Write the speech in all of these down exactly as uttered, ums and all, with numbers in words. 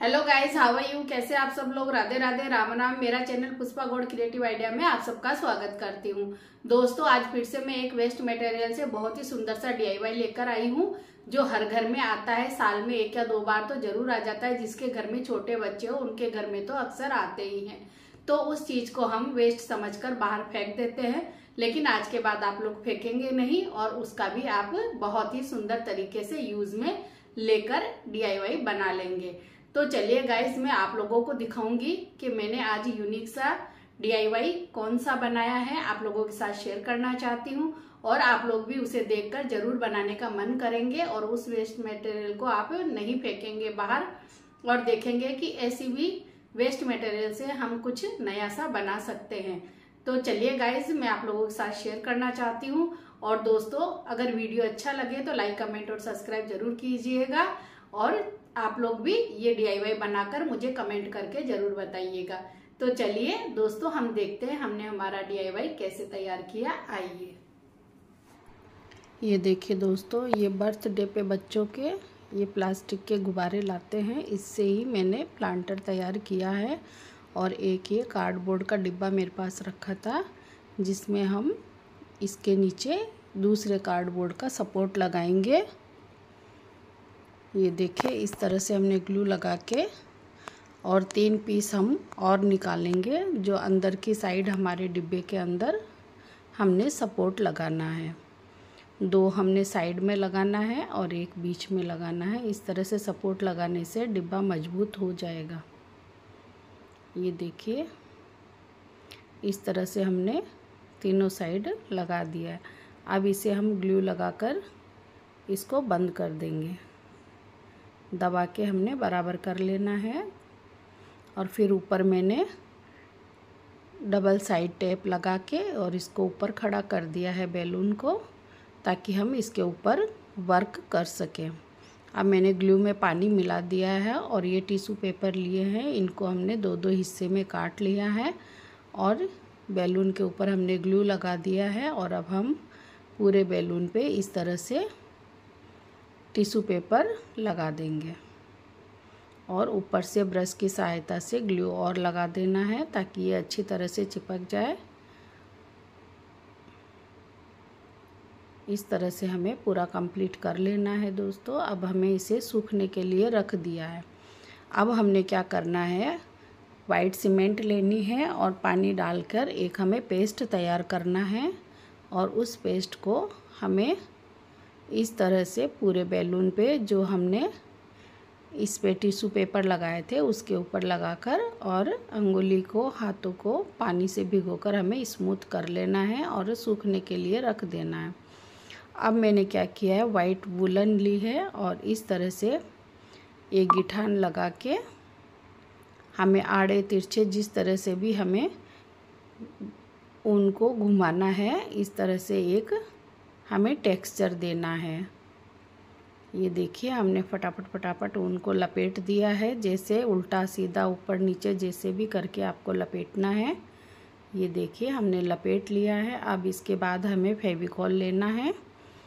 Hello guys, how are you. कैसे आप सब लोग। राधे राधे, राम राम। मेरा channel Pushpa Gaur creative idea में आप सबका स्वागत करती हूँ। दोस्तों, आज फिर से मैं एक वेस्ट मटेरियल से बहुत ही सुंदर सा डीआईवाई लेकर आई हूँ, जो हर घर में आता है। साल में एक या दो बार तो जरूर आ जाता है। जिसके घर में छोटे बच्चे हो उनके घर में तो अक्सर आते ही हैं। तो उस चीज को हम वेस्ट समझकर बाहर फेंक देते हैं, लेकिन आज के बाद आप लोग फेंकेंगे नहीं और उसका भी आप बहुत ही सुंदर तरीके से यूज में लेकर डीआईवाई बना लेंगे। तो चलिए गाइस, मैं आप लोगों को दिखाऊंगी कि मैंने आज यूनिक सा डीआईवाई कौन सा बनाया है। आप लोगों के साथ शेयर करना चाहती हूँ और आप लोग भी उसे देखकर जरूर बनाने का मन करेंगे और उस वेस्ट मटेरियल को आप नहीं फेंकेंगे बाहर और देखेंगे कि ऐसी भी वेस्ट मटेरियल से हम कुछ नया सा बना सकते हैं। तो चलिए गाइस, मैं आप लोगों के साथ शेयर करना चाहती हूँ। और दोस्तों, अगर वीडियो अच्छा लगे तो लाइक, कमेंट और सब्सक्राइब जरूर कीजिएगा और आप लोग भी ये डीआईवाई बनाकर मुझे कमेंट करके जरूर बताइएगा। तो चलिए दोस्तों, हम देखते हैं हमने हमारा डीआईवाई कैसे तैयार किया। आइए। ये देखिए दोस्तों, ये बर्थडे पे बच्चों के ये प्लास्टिक के गुब्बारे लाते हैं, इससे ही मैंने प्लांटर तैयार किया है। और एक ये कार्डबोर्ड का डिब्बा मेरे पास रखा था, जिसमें हम इसके नीचे दूसरे कार्डबोर्ड का सपोर्ट लगाएंगे। ये देखिए, इस तरह से हमने ग्लू लगा के और तीन पीस हम और निकालेंगे, जो अंदर की साइड हमारे डिब्बे के अंदर हमने सपोर्ट लगाना है। दो हमने साइड में लगाना है और एक बीच में लगाना है। इस तरह से सपोर्ट लगाने से डिब्बा मजबूत हो जाएगा। ये देखिए, इस तरह से हमने तीनों साइड लगा दिया है। अब इसे हम ग्लू लगाकर इसको बंद कर देंगे। दबा के हमने बराबर कर लेना है। और फिर ऊपर मैंने डबल साइड टेप लगा के और इसको ऊपर खड़ा कर दिया है बैलून को, ताकि हम इसके ऊपर वर्क कर सकें। अब मैंने ग्लू में पानी मिला दिया है और ये टिश्यू पेपर लिए हैं, इनको हमने दो दो हिस्से में काट लिया है और बैलून के ऊपर हमने ग्लू लगा दिया है। और अब हम पूरे बैलून पे इस तरह से टिश्यू पेपर लगा देंगे और ऊपर से ब्रश की सहायता से ग्लू और लगा देना है, ताकि ये अच्छी तरह से चिपक जाए। इस तरह से हमें पूरा कंप्लीट कर लेना है दोस्तों। अब हमें इसे सूखने के लिए रख दिया है। अब हमने क्या करना है, वाइट सीमेंट लेनी है और पानी डालकर एक हमें पेस्ट तैयार करना है। और उस पेस्ट को हमें इस तरह से पूरे बैलून पे, जो हमने इस पे टिश्यू पेपर लगाए थे उसके ऊपर लगाकर और अंगुली को, हाथों को पानी से भिगोकर हमें स्मूथ कर लेना है और सूखने के लिए रख देना है। अब मैंने क्या किया है, वाइट वुलन ली है और इस तरह से एक गिठान लगा के हमें आड़े तिरछे जिस तरह से भी हमें ऊन को घुमाना है, इस तरह से एक हमें टेक्सचर देना है। ये देखिए, हमने फटाफट फटाफट ऊन को लपेट दिया है, जैसे उल्टा सीधा ऊपर नीचे जैसे भी करके आपको लपेटना है। ये देखिए, हमने लपेट लिया है। अब इसके बाद हमें फेविकॉल लेना है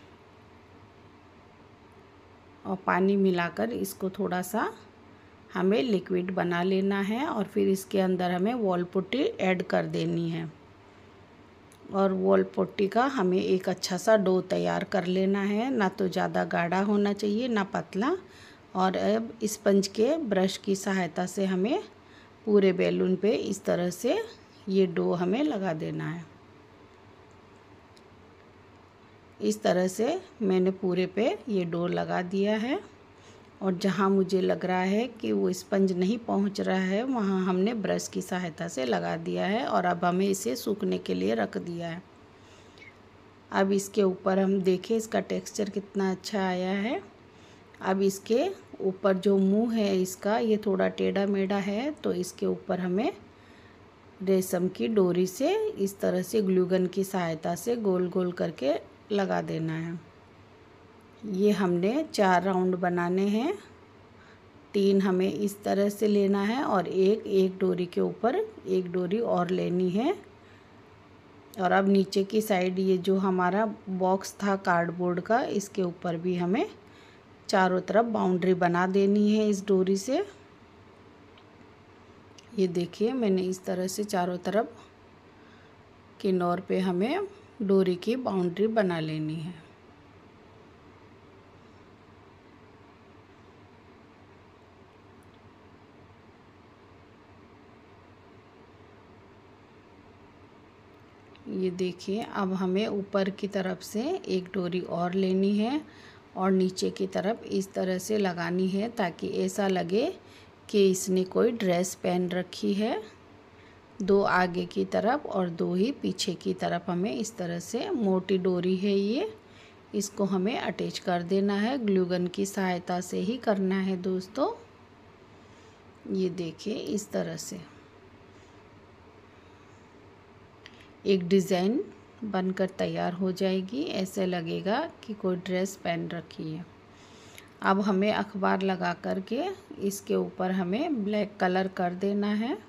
और पानी मिलाकर इसको थोड़ा सा हमें लिक्विड बना लेना है और फिर इसके अंदर हमें वॉल पुट्टी ऐड कर देनी है। और वॉल पुट्टी का हमें एक अच्छा सा डो तैयार कर लेना है, ना तो ज़्यादा गाढ़ा होना चाहिए ना पतला। और अब स्पंज के ब्रश की सहायता से हमें पूरे बैलून पे इस तरह से ये डो हमें लगा देना है। इस तरह से मैंने पूरे पे ये डो लगा दिया है और जहाँ मुझे लग रहा है कि वो स्पंज नहीं पहुँच रहा है, वहाँ हमने ब्रश की सहायता से लगा दिया है। और अब हमें इसे सूखने के लिए रख दिया है। अब इसके ऊपर हम देखें इसका टेक्सचर कितना अच्छा आया है। अब इसके ऊपर जो मुंह है इसका, ये थोड़ा टेढ़ा मेढ़ा है, तो इसके ऊपर हमें रेशम की डोरी से इस तरह से ग्लू गन की सहायता से गोल गोल करके लगा देना है। ये हमने चार राउंड बनाने हैं। तीन हमें इस तरह से लेना है और एक एक डोरी के ऊपर एक डोरी और लेनी है। और अब नीचे की साइड ये जो हमारा बॉक्स था कार्डबोर्ड का, इसके ऊपर भी हमें चारों तरफ बाउंड्री बना देनी है इस डोरी से। ये देखिए मैंने इस तरह से चारों तरफ किनार पे हमें डोरी की बाउंड्री बना लेनी है। ये देखिए अब हमें ऊपर की तरफ से एक डोरी और लेनी है और नीचे की तरफ इस तरह से लगानी है ताकि ऐसा लगे कि इसने कोई ड्रेस पहन रखी है। दो आगे की तरफ और दो ही पीछे की तरफ हमें इस तरह से मोटी डोरी है ये, इसको हमें अटैच कर देना है। ग्लू गन की सहायता से ही करना है दोस्तों। ये देखिए इस तरह से एक डिज़ाइन बनकर तैयार हो जाएगी। ऐसे लगेगा कि कोई ड्रेस पहन रखी है। अब हमें अखबार लगा करके इसके ऊपर हमें ब्लैक कलर कर देना है।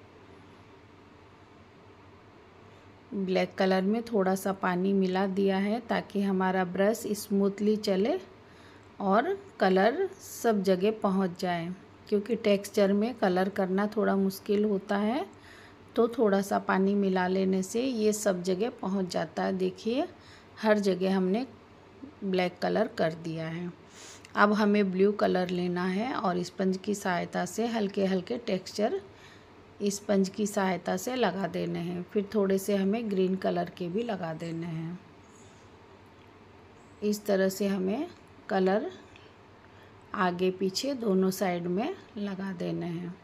ब्लैक कलर में थोड़ा सा पानी मिला दिया है ताकि हमारा ब्रश स्मूथली चले और कलर सब जगह पहुंच जाए, क्योंकि टेक्सचर में कलर करना थोड़ा मुश्किल होता है। तो थोड़ा सा पानी मिला लेने से ये सब जगह पहुंच जाता है। देखिए हर जगह हमने ब्लैक कलर कर दिया है। अब हमें ब्लू कलर लेना है और स्पंज की सहायता से हल्के हल्के टेक्सचर स्पंज की सहायता से लगा देने हैं। फिर थोड़े से हमें ग्रीन कलर के भी लगा देने हैं। इस तरह से हमें कलर आगे पीछे दोनों साइड में लगा देने हैं।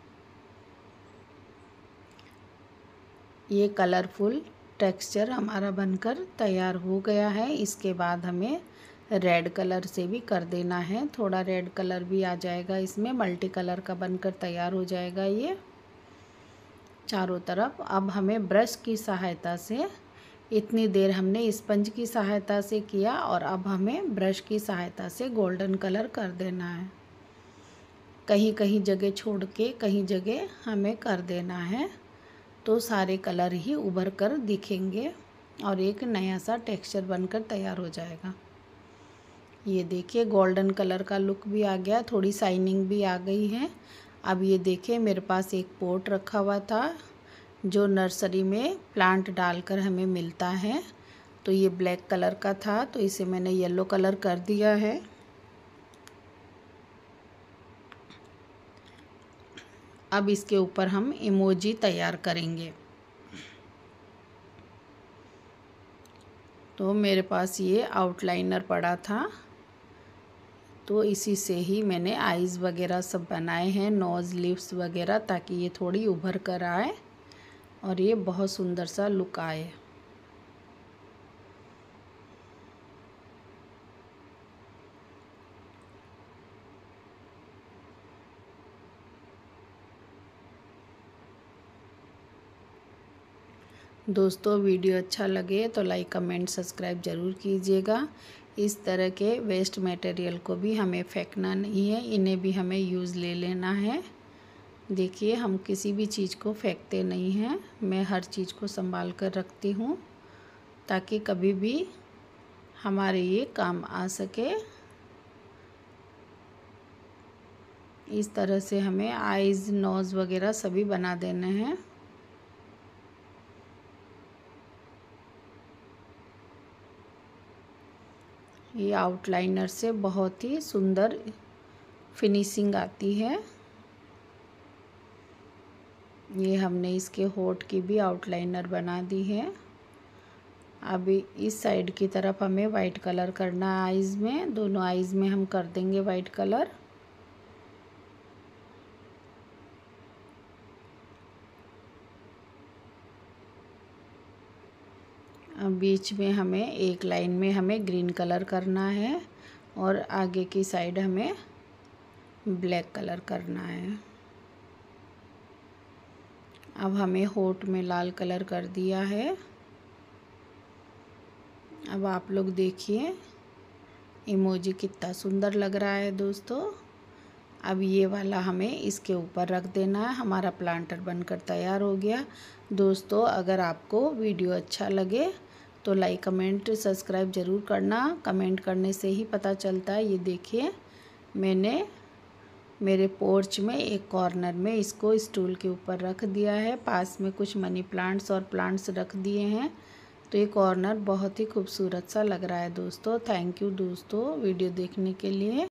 ये कलरफुल टेक्सचर हमारा बनकर तैयार हो गया है। इसके बाद हमें रेड कलर से भी कर देना है। थोड़ा रेड कलर भी आ जाएगा इसमें, मल्टी कलर का बनकर तैयार हो जाएगा ये चारों तरफ। अब हमें ब्रश की सहायता से, इतनी देर हमने स्पंज की सहायता से किया और अब हमें ब्रश की सहायता से गोल्डन कलर कर देना है। कहीं कहीं जगह छोड़ के कहीं जगह हमें कर देना है, तो सारे कलर ही उभर कर दिखेंगे और एक नया सा टेक्सचर बनकर तैयार हो जाएगा। ये देखिए गोल्डन कलर का लुक भी आ गया, थोड़ी शाइनिंग भी आ गई है। अब ये देखिए मेरे पास एक पॉट रखा हुआ था जो नर्सरी में प्लांट डालकर हमें मिलता है। तो ये ब्लैक कलर का था तो इसे मैंने येलो कलर कर दिया है। अब इसके ऊपर हम इमोजी तैयार करेंगे। तो मेरे पास ये आउटलाइनर पड़ा था तो इसी से ही मैंने आईज़ वगैरह सब बनाए हैं, नोज़ लिप्स वगैरह, ताकि ये थोड़ी उभर कर आए और ये बहुत सुंदर सा लुक आए। दोस्तों वीडियो अच्छा लगे तो लाइक कमेंट सब्सक्राइब ज़रूर कीजिएगा। इस तरह के वेस्ट मटेरियल को भी हमें फेंकना नहीं है, इन्हें भी हमें यूज़ ले लेना है। देखिए हम किसी भी चीज़ को फेंकते नहीं हैं, मैं हर चीज़ को संभाल कर रखती हूँ ताकि कभी भी हमारे ये काम आ सके। इस तरह से हमें आईज़ नोज़ वगैरह सभी बना देने हैं। ये आउटलाइनर से बहुत ही सुंदर फिनिशिंग आती है। ये हमने इसके होठ की भी आउटलाइनर बना दी है। अभी इस साइड की तरफ हमें वाइट कलर करना है आईज़ में, दोनों आईज़ में हम कर देंगे वाइट कलर। अब बीच में हमें एक लाइन में हमें ग्रीन कलर करना है और आगे की साइड हमें ब्लैक कलर करना है। अब हमें होठ में लाल कलर कर दिया है। अब आप लोग देखिए इमोजी कितना सुंदर लग रहा है दोस्तों। अब ये वाला हमें इसके ऊपर रख देना है। हमारा प्लांटर बनकर तैयार हो गया। दोस्तों अगर आपको वीडियो अच्छा लगे तो लाइक कमेंट सब्सक्राइब ज़रूर करना। कमेंट करने से ही पता चलता है। ये देखिए मैंने मेरे पोर्च में एक कॉर्नर में इसको स्टूल के ऊपर रख दिया है। पास में कुछ मनी प्लांट्स और प्लांट्स रख दिए हैं। तो ये कॉर्नर बहुत ही खूबसूरत सा लग रहा है दोस्तों। थैंक यू दोस्तों वीडियो देखने के लिए।